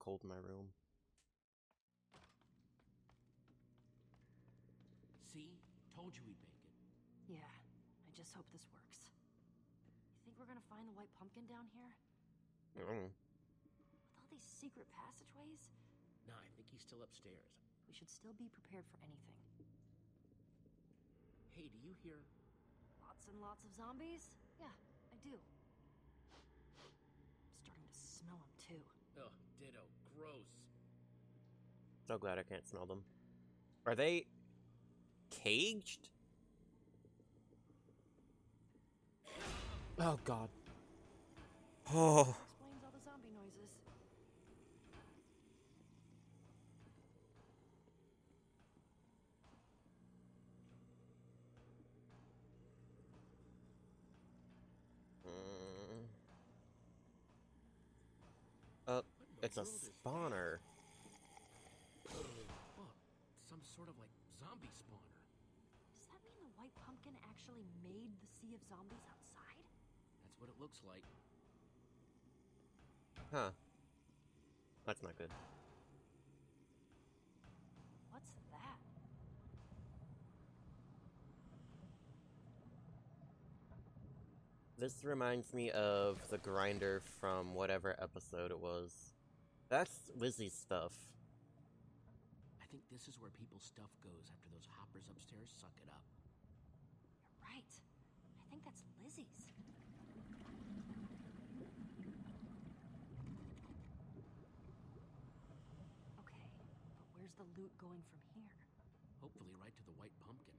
cold in my room. See? Told you we'd make it. Yeah, I just hope this works. You think we're gonna find the white pumpkin down here? Mm. With all these secret passageways? Nah, I think he's still upstairs. We should still be prepared for anything. Hey, do you hear? Lots and lots of zombies? Yeah, I do. I'm starting to smell them too. Ugh, ditto. Gross. So glad I can't smell them. Are they caged? Oh god. Oh. Explains all the zombie noises. Oh, it's a spawner. Look, some sort of like zombie spawner. Does that mean the white pumpkin actually made the sea of zombies outside? That's what it looks like. Huh. That's not good. What's that? This reminds me of the grinder from whatever episode it was. That's Lizzie's stuff. I think this is where people's stuff goes after those hoppers upstairs suck it up. You're right. I think that's Lizzie's. Okay, but where's the loot going from here? Hopefully right to the white pumpkin.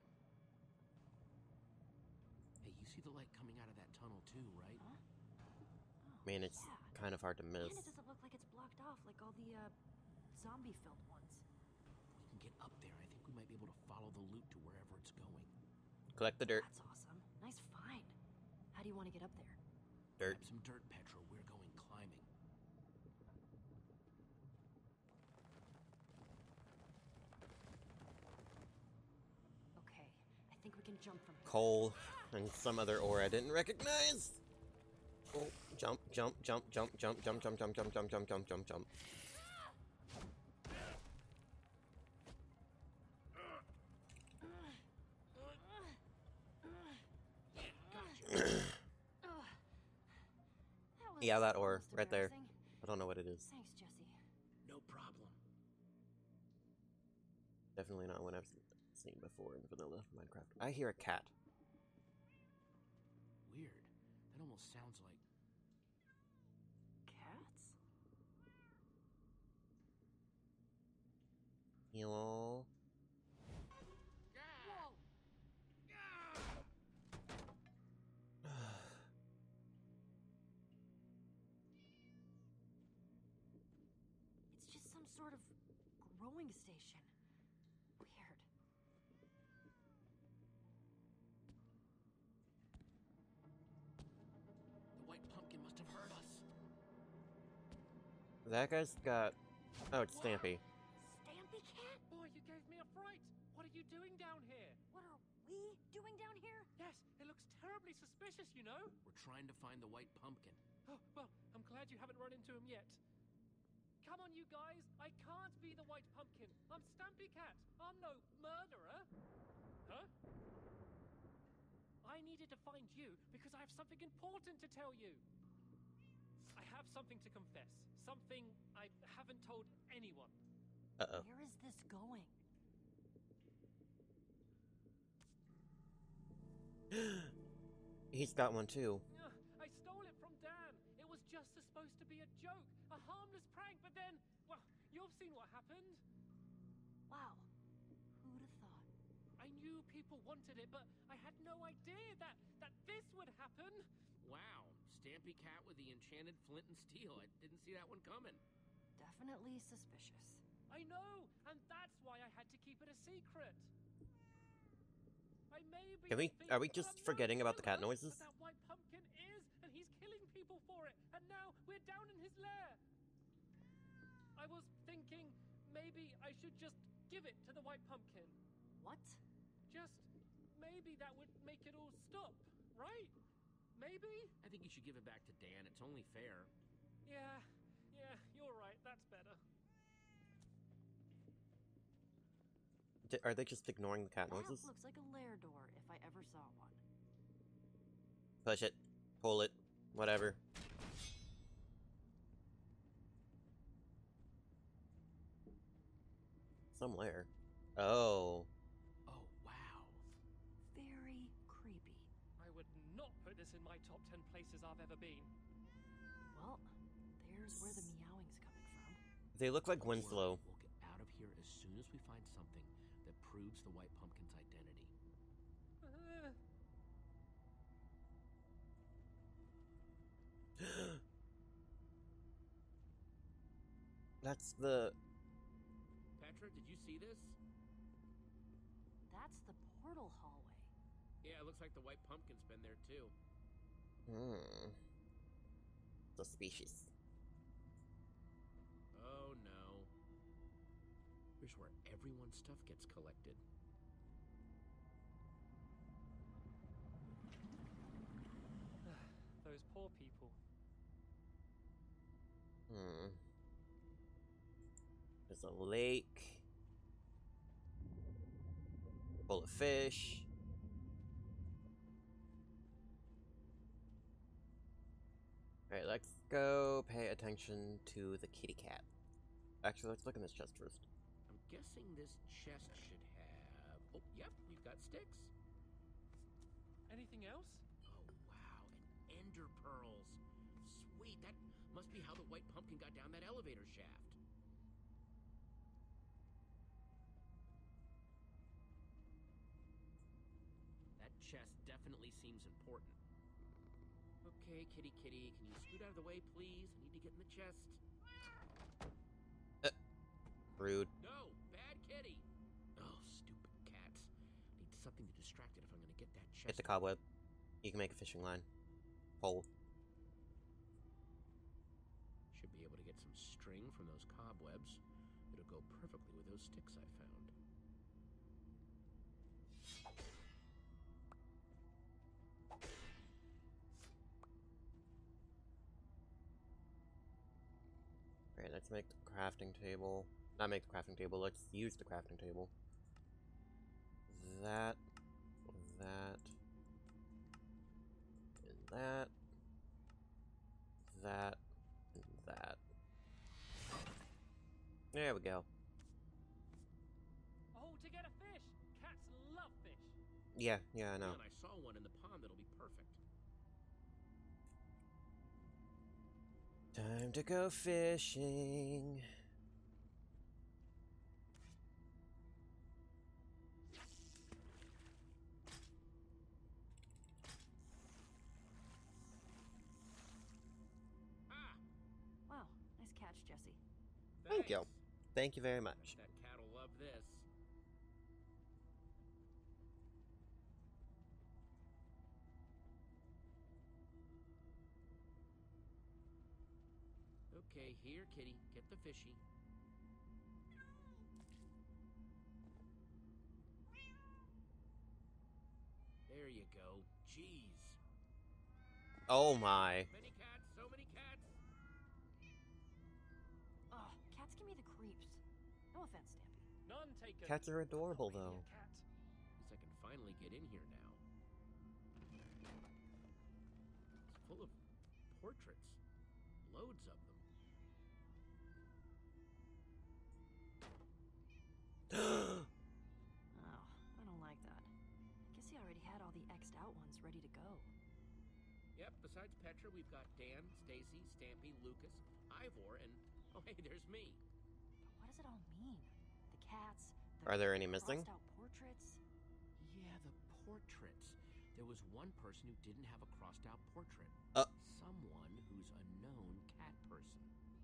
Hey, you see the light coming out of that tunnel too, right? Huh? Oh, Man, it's yeah. kind of hard to miss. And it doesn't look like it's blocked off like all the, zombie-filled ones. If we can get up there, I think we might be able to follow the loot to wherever it's going. Collect the dirt. That's awesome. Nice find. How do you want to get up there? Dirt. Grab some dirt, Petra. We're going climbing. Okay, I think we can jump from here. Coal and some other ore I didn't recognize. Oh, jump, jump, jump, jump, jump, jump, jump, jump, jump, jump, jump, jump, jump, jump. Yeah, that ore, almost right there. embarrassing. I don't know what it is. Thanks, Jesse. No problem. Definitely not one I've seen before in vanilla Minecraft. I hear a cat. Weird. That almost sounds like... Cats? Hello? It's just some sort of growing station. Weird. The white pumpkin must have heard us. That guy's got... Oh, it's Stampy. Stampy Cat? Boy, you gave me a fright. What are you doing down here? What are we doing down here? Yes, it looks terribly suspicious, you know. We're trying to find the white pumpkin. Oh, well, I'm glad you haven't run into him yet. Come on, you guys. I can't be the white pumpkin. I'm Stampy Cat. I'm no murderer. Huh? I needed to find you because I have something important to tell you. I have something to confess. Something I haven't told anyone. Uh-oh. Where is this going? He's got one too. I stole it from Dan. It was just supposed to be a joke, a harmless prank, but then, well, you've seen what happened. Wow. Who'd have thought? I knew people wanted it, but I had no idea that this would happen. Wow. Stampy Cat with the enchanted flint and steel. I didn't see that one coming. Definitely suspicious. I know, and that's why I had to keep it a secret. I may be Are we just forgetting about the cat killer, noises? But that white pumpkin is, and he's killing people for it. And now we're down in his lair. I was thinking maybe I should just give it to the white pumpkin. What? Just maybe that would make it all stop, right? Maybe? I think you should give it back to Dan. It's only fair. Yeah, you're right. That's better. Are they just ignoring the cat That noises? looks like a lair door if I ever saw one. Push it. Pull it. Whatever. Some lair. Oh. Oh, wow. Very creepy. I would not put this in my top 10 places I've ever been. Well, there's where the meowing's coming from. They look like Don't worry, Winslow. We'll get out of here as soon as we find something that proves the White Pumpkin's identity. That's the... Petra, did you see this? That's the portal hallway. Yeah, it looks like the White Pumpkin's been there too. Suspicious. Oh no. Here's where everyone's stuff gets collected. Those poor people. There's a lake. Full of fish. Alright, let's go pay attention to the kitty cat. Actually, let's look in this chest first. I'm guessing this chest should have... Oh, yep, we've got sticks. Anything else? Oh, wow, and ender pearls. Sweet, that must be how the White Pumpkin got down that elevator shaft. That chest definitely seems important. Okay, kitty, can you scoot out of the way, please? I need to get in the chest. Rude. No, bad kitty. Oh, stupid cats. Need something to distract it if I'm gonna get that chest. Hit the cobweb. You can make a fishing line. Pole. Should be able to get some string from those cobwebs. It'll go perfectly with those sticks I found. Alright, let's make the crafting table. Not make the crafting table, let's use the crafting table. That. That. And that. That. And that. There we go. Oh, to get a fish! Cats love fish! Yeah, I know. Man, I saw one in the pond that'll be perfect. Time to go fishing. Ah! Wow, nice catch, Jesse. Thank you. Thanks. Thank you very much. That cat'll love this. Okay, here, kitty. Get the fishy. There you go. Jeez. Oh my. Many cats, so many cats. Ugh, cats give me the creeps. No offense, Stampy. None taken. Cats are adorable, Call me though. a cat. Guess I can finally get in here now. It's full of portraits. Loads of them. Oh, I don't like that. Guess he already had all the X'd out ones ready to go. Yep, besides Petra, we've got Dan, Stacy, Stampy, Lucas, Ivor, and oh hey, there's me. But what does it all mean? The cats, the Are there any missing? crossed out portraits? Yeah, the portraits. There was one person who didn't have a crossed out portrait. Someone who's a known cat person.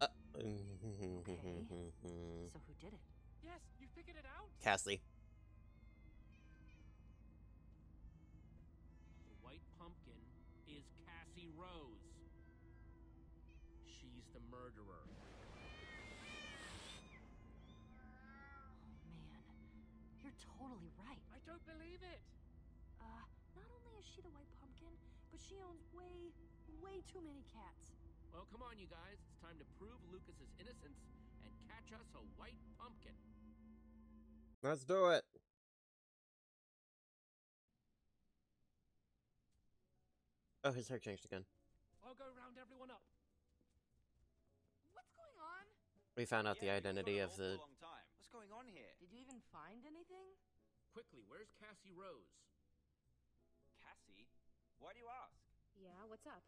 So who did it? Yes, you figured it out? Cassie. The White Pumpkin is Cassie Rose. She's the murderer. Oh man, you're totally right. I don't believe it! Not only is she the White Pumpkin, but she owns way too many cats. Well, come on, you guys. It's time to prove Lucas's innocence and catch us a white pumpkin. Let's do it. Oh, his hair changed again. I'll go round everyone up. What's going on? We found out the Yeah, identity we've of got an the... awful long time. What's going on here? Did you even find anything? Quickly, where's Cassie Rose? Cassie? Why do you ask? Yeah, what's up?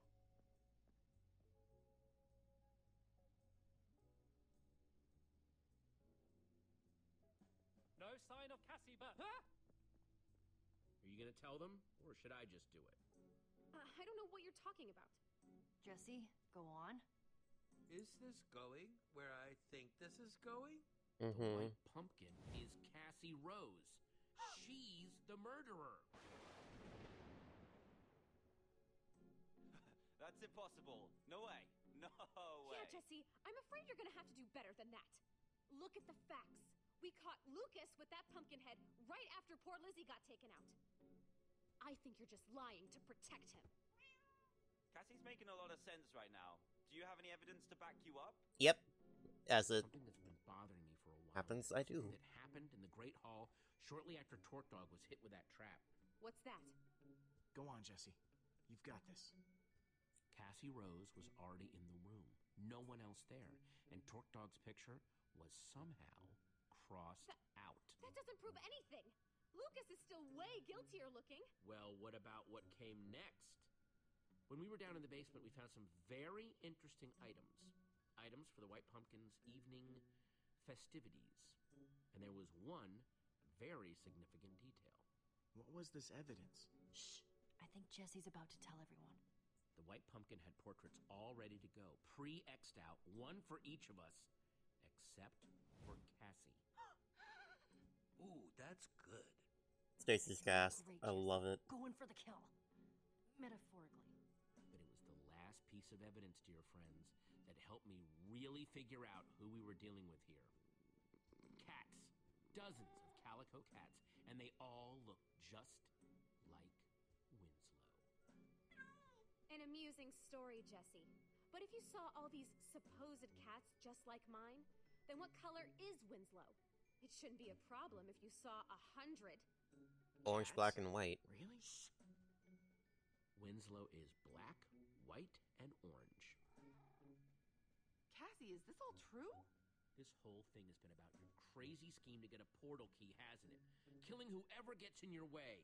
No sign of Cassie, but... Ah! Are you gonna tell them, or should I just do it? I don't know what you're talking about. Jesse, go on. Is this going where I think this is going? The Mm-hmm. white pumpkin is Cassie Rose. She's the murderer. That's impossible. No way. No way. Yeah, Jesse, I'm afraid you're gonna have to do better than that. Look at the facts. We caught Lucas with that pumpkin head right after poor Lizzie got taken out. I think you're just lying to protect him. Cassie's making a lot of sense right now. Do you have any evidence to back you up? Yep. As it Something that's been bothering me for a while. happens, I do. That happened in the Great Hall shortly after Torque Dog was hit with that trap. What's that? Go on, Jesse. You've got this. Cassie Rose was already in the room. No one else there. And Torque Dog's picture was somehow crossed out. That doesn't prove anything. Lucas is still way guiltier looking. Well, what about what came next? When we were down in the basement, we found some very interesting items. Items for the White Pumpkin's evening festivities. And there was one very significant detail. What was this evidence? Shh. I think Jesse's about to tell everyone. The White Pumpkin had portraits all ready to go, pre-X'd out, one for each of us, except for Cassie. Ooh, that's good. Stacy's gas. Great, I Jesse. love it. Going for the kill. Metaphorically. But it was the last piece of evidence, dear friends, that helped me really figure out who we were dealing with here. Cats. Dozens of calico cats, and they all look just like Winslow. An amusing story, Jesse. But if you saw all these supposed cats just like mine, then what color is Winslow? It shouldn't be a problem if you saw 100. Orange, Cats? black, and white. Really? Winslow is black, white, and orange. Cassie, is this all true? This whole thing has been about your crazy scheme to get a portal key, hasn't it? Killing whoever gets in your way.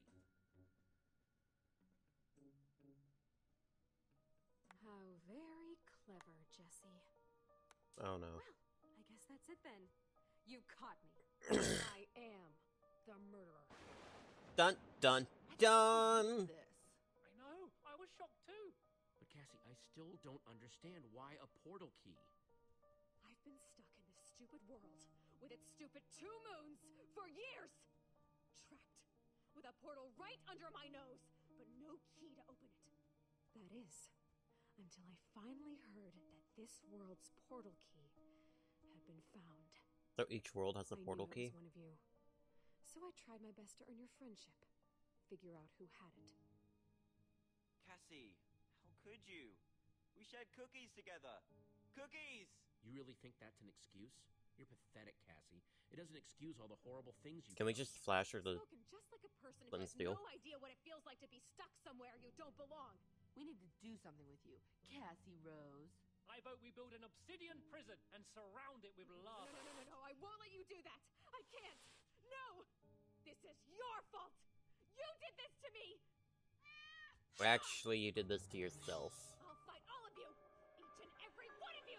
How very clever, Jesse. Oh no. Well, I guess that's it then. You caught me. I am the murderer. Dun, dun, I dun! can't believe this. I know, I was shocked too. But Cassie, I still don't understand why a portal key. I've been stuck in this stupid world with its stupid 2 moons for years. Trapped with a portal right under my nose, but no key to open it. That is, until I finally heard that this world's portal key had been found. So each world has a I portal knew key? it was one of you. So I tried my best to earn your friendship. Figure out who had it. Cassie, how could you? We shared cookies together. Cookies! You really think that's an excuse? You're pathetic, Cassie. It doesn't excuse all the horrible things you've Can we done. just flash her the... Spoken just like a person who Flint has steel. no idea what it feels like to be stuck somewhere you don't belong. We need to do something with you, Cassie Rose. I vote we build an obsidian prison and surround it with lava. No, I won't let you do that. I can't. No! This is your fault. You did this to me. Well, actually, you did this to yourself. I'll fight all of you. Each and every one of you.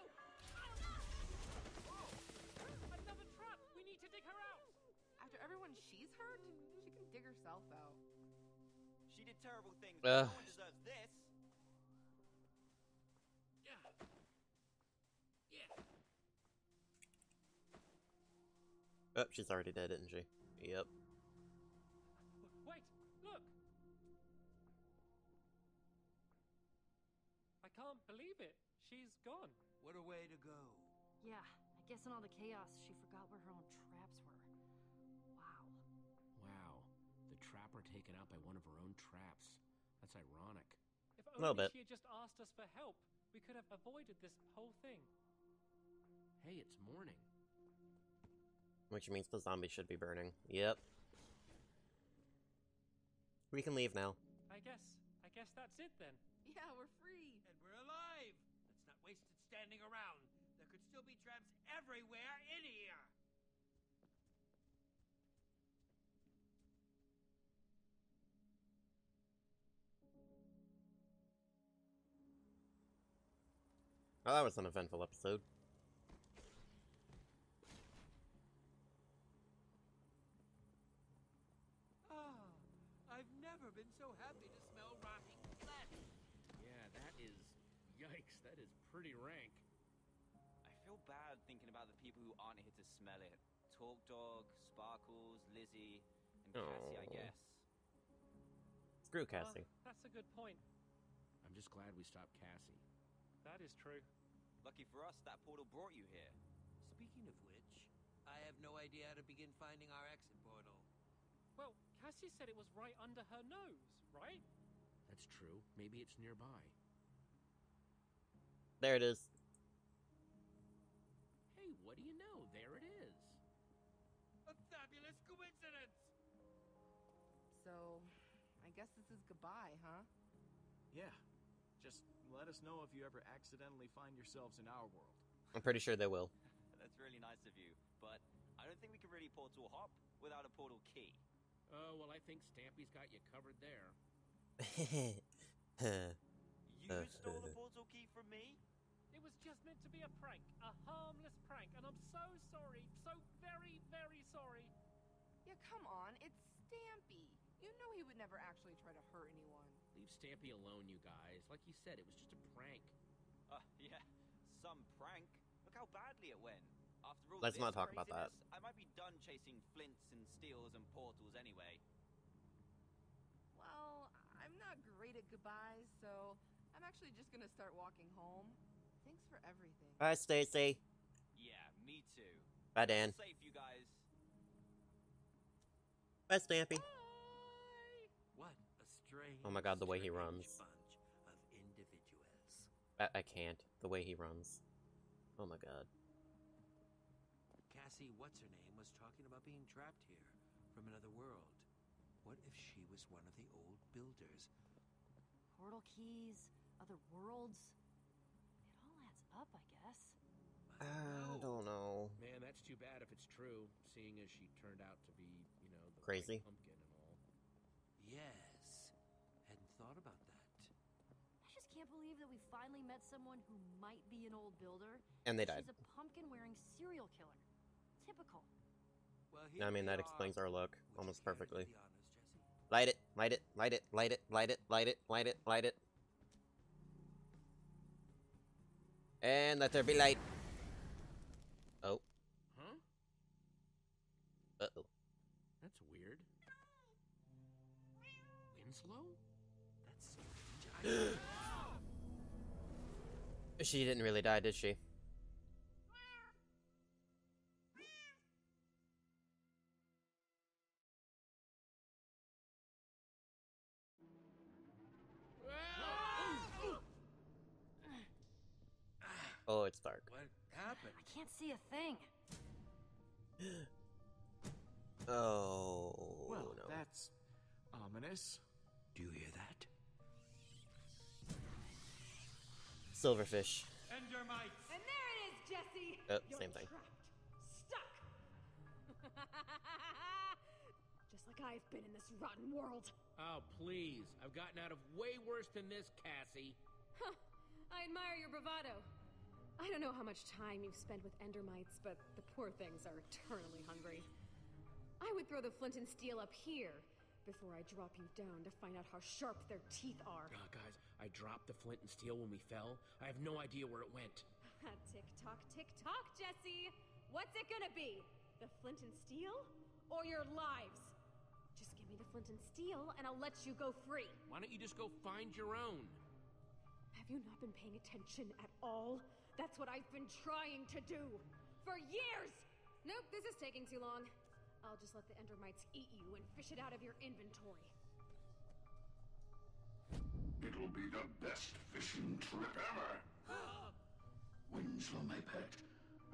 Another trap! We need to dig her out! After everyone she's hurt, she can dig herself out. She did terrible things, but Ugh. no one deserves this. Yeah. Yeah. Oh, she's already dead, isn't she? Yep. Wait, look! I can't believe it. She's gone. What a way to go. Yeah, I guess in all the chaos, she forgot where her own traps were. Wow. Wow. The trapper taken out by one of her own traps. That's ironic. If little only bit. she had just asked us for help, we could have avoided this whole thing. Hey, it's morning. Which means the zombies should be burning. Yep. We can leave now. I guess that's it then. Yeah, we're free. And we're alive. Let's not waste it standing around. There could still be traps everywhere in here. Well, that was an eventful episode. Ah, I've never been so happy to smell rotting flesh. Yeah, that is... Yikes, that is pretty rank. I feel bad thinking about the people who aren't here to smell it. Talk Dog, Sparkles, Lizzie, and Cassie, I Aw. guess. Screw Cassie. That's a good point. I'm just glad we stopped Cassie. That is true. Lucky for us, that portal brought you here. Speaking of which, I have no idea how to begin finding our exit portal. Well, Cassie said it was right under her nose, right? That's true. Maybe it's nearby. There it is. Hey, what do you know? There it is. A fabulous coincidence! So, I guess this is goodbye, huh? Yeah. Just let us know if you ever accidentally find yourselves in our world. I'm pretty sure they will. That's really nice of you, but I don't think we can really portal hop without a portal key. Oh, well, I think Stampy's got you covered there. You stole the portal key from me? It was just meant to be a prank, a harmless prank, and I'm so sorry, so very, very sorry. Yeah, come on, it's Stampy. You know he would never actually try to hurt anyone. Leave Stampy alone, you guys. Like you said, it was just a prank. Yeah, some prank. Look how badly it went. After all Let's this not talk about that. craziness, I might be done chasing flints and steels and portals anyway. Well, I'm not great at goodbyes, so I'm actually just gonna start walking home. Thanks for everything. Bye, Stacy. Yeah, me too. Bye, Dan. Safe, you guys. Bye, Stampy. What a strange... Oh my God, the way he strange runs. bunch of individuals. I can't. The way he runs. Oh my God. Cassie, what's-her-name, was talking about being trapped here from another world. What if she was one of the old builders? Portal keys, other worlds. It all adds up, I guess. I don't know. Man, that's too bad if it's true, seeing as she turned out to be, you know, the Crazy. white pumpkin and all. Yes. Hadn't thought about that. I just can't believe that we finally met someone who might be an old builder. And they died. She's a pumpkin-wearing serial killer. Typical. Well, I mean, here that we explains are. our look Would you almost care to do perfectly. the honors, Jesse? Light it, light it, light it, light it, light it, light it, light it, light it. And let there be light. Oh. Huh? Uh-oh. That's weird. Winslow? That's strange. She didn't really die, did she? Oh, it's dark. What happened? I can't see a thing. Oh, Well, no. that's ominous. Do you hear that? Silverfish. Endermites! And there it is, Jesse! Oh, You're same thing. trapped. Stuck! Just like I've been in this rotten world. Oh, please. I've gotten out of way worse than this, Cassie. Huh. I admire your bravado. I don't know how much time you've spent with Endermites, but the poor things are eternally hungry. I would throw the flint and steel up here before I drop you down to find out how sharp their teeth are. Guys, I dropped the flint and steel when we fell. I have no idea where it went. Tick tock, Jesse! What's it gonna be? The flint and steel? Or your lives? Just give me the flint and steel, and I'll let you go free. Why don't you just go find your own? Have you not been paying attention at all? That's what I've been trying to do for years! Nope, this is taking too long. I'll just let the Endermites eat you and fish it out of your inventory. It'll be the best fishing trip ever. Winslow, my pet,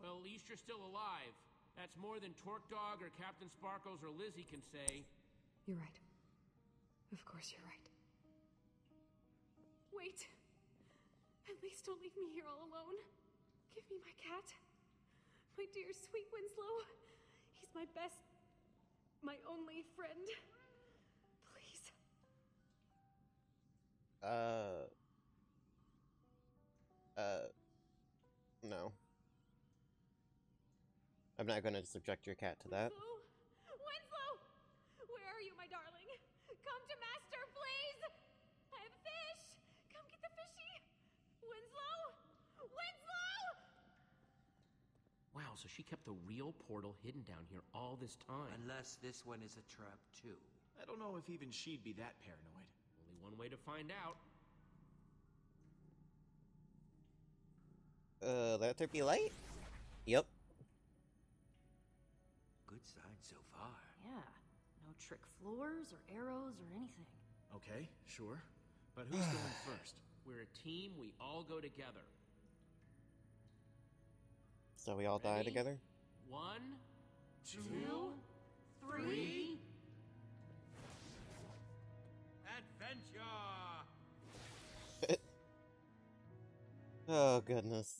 Well, at least you're still alive. That's more than Torque Dog or Captain Sparkles or Lizzie can say. You're right. Of course you're right. Wait! At least don't leave me here all alone. Give me my cat. My dear sweet Winslow. He's my best, my only friend. Please. No. I'm not gonna subject your cat to that. Winslow! Where are you, my darling? Come to Master, please! I have a fish! Come get the fishy! Winslow! Winslow! Wow, so she kept the real portal hidden down here all this time. Unless this one is a trap, too. I don't know if even she'd be that paranoid. Only one way to find out. Let there be light? Yep. Good sign so far. Yeah. No trick floors or arrows or anything. Okay, sure. But who's going first? We're a team, we all go together. So we all die Ready? together? 1, 2, 3. Adventure! Oh, goodness.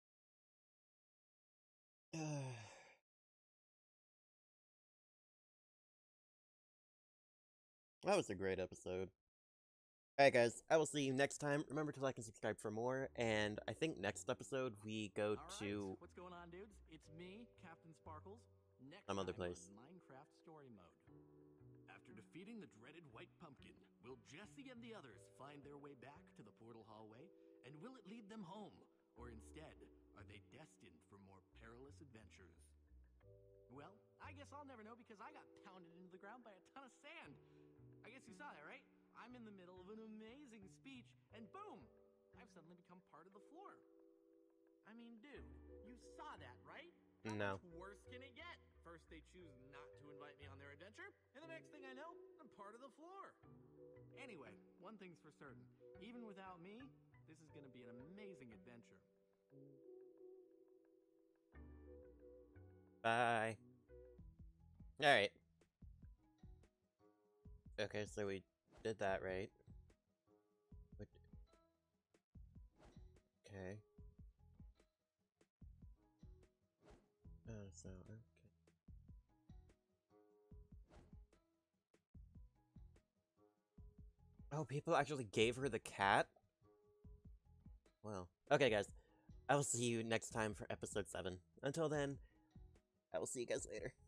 That was a great episode. Alright guys, I will see you next time. Remember to like and subscribe for more, and I think next episode we go to what's going on, dudes? It's me, Captain Sparkles. Next some other time on place. Minecraft Story Mode. After defeating the dreaded White Pumpkin, will Jesse and the others find their way back to the portal hallway? And will it lead them home? Or instead, are they destined for more perilous adventures? Well, I guess I'll never know because I got pounded into the ground by a ton of sand. I guess you saw that, right? I'm in the middle of an amazing speech, and boom! I've suddenly become part of the floor. I mean, dude, you saw that, right? No. How much worse can it get? First they choose not to invite me on their adventure, and the next thing I know, I'm part of the floor. Anyway, one thing's for certain. Even without me, this is gonna be an amazing adventure. Bye. Alright. Okay, so we did that, right? Okay. So, okay. Oh, people actually gave her the cat? Well, okay guys. I will see you next time for episode 7. Until then, I will see you guys later.